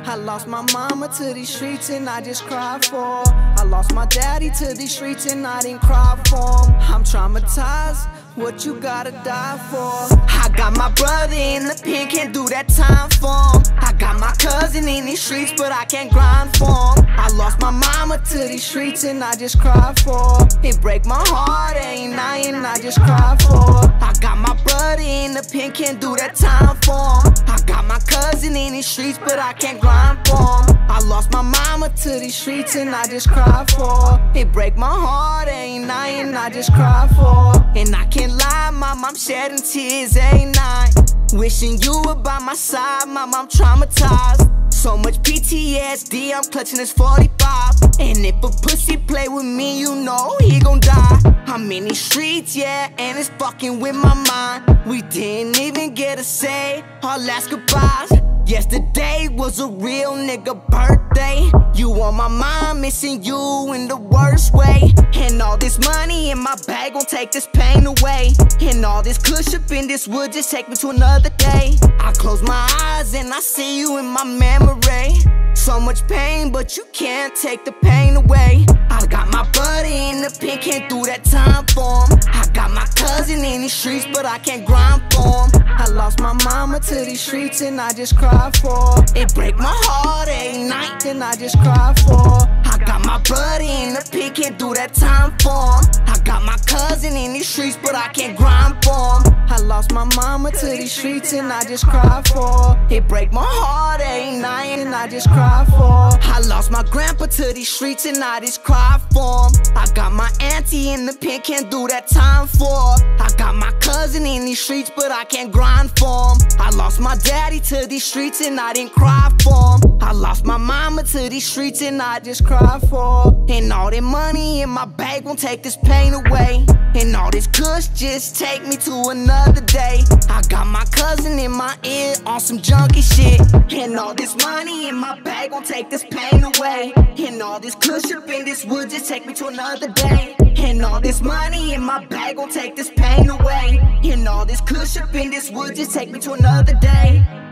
I lost my mama to these streets and I just cried for her. I lost my daddy to these streets and I didn't cry for him. I'm traumatized, what you gotta die for? I got my brother in the pen, can't do that time for him. I got my cousin in these streets, but I can't grind for him. I lost my mama to these streets and I just cried for her. It break my heart, ain't lying, I just cried for her. I got my brother in the pen, can't do that time for him. I got my cousin in these streets, but I can't grind for him. I lost my mama to these streets and I just cried for her. It break my heart, ain't lying, I just cried for her. And I can't lie, mom, I'm shedding tears every night, wishing you were by my side, mom, I'm traumatized. So much PTSD, I'm clutching this 45. And if a pussy play with me, you know he gon' die. I'm in these streets, yeah, and it's fucking with my mind. We didn't even get to say our last goodbyes. Yesterday was a real nigga birthday. You on my mind, missing you in the worst way. And all this money in my bag gon' take this pain away. And all this kush up in this wood just take me to another day. I close my eyes and I see you in my memory. So much pain, but you can't take the pain away. I got my buddy in the pen, can't do that time for him. I got my cousin in these streets, but I can't grind for him. I lost my mama to these streets and I just cried for her. It break my heart every night and I just cried for her. I got my buddy in the pen, can't do that time for him. I got my cousin in these streets, but I can't grind for him. I lost my mama to these streets and I just cried for her. It break my heart every night and I just cried for her. I lost my grandpa to these streets and I just cried for him. I got my auntie in the pen, can't do that time for her. I got my cousin in these streets, but I can't grind for him. I lost my daddy to these streets and I didn't cry for him. I lost my mama to these streets and I just cried for her. And all that money in my bag won't take this pain away. And all this kush just take me to another day. I got my cousin in my ear on some junkie shit. And all this money in my bag won't take this pain away. And all this kush up in this wood just take me to another day. And all this money in my bag won't take this pain away. And all this kush up in this wood just take me to another day.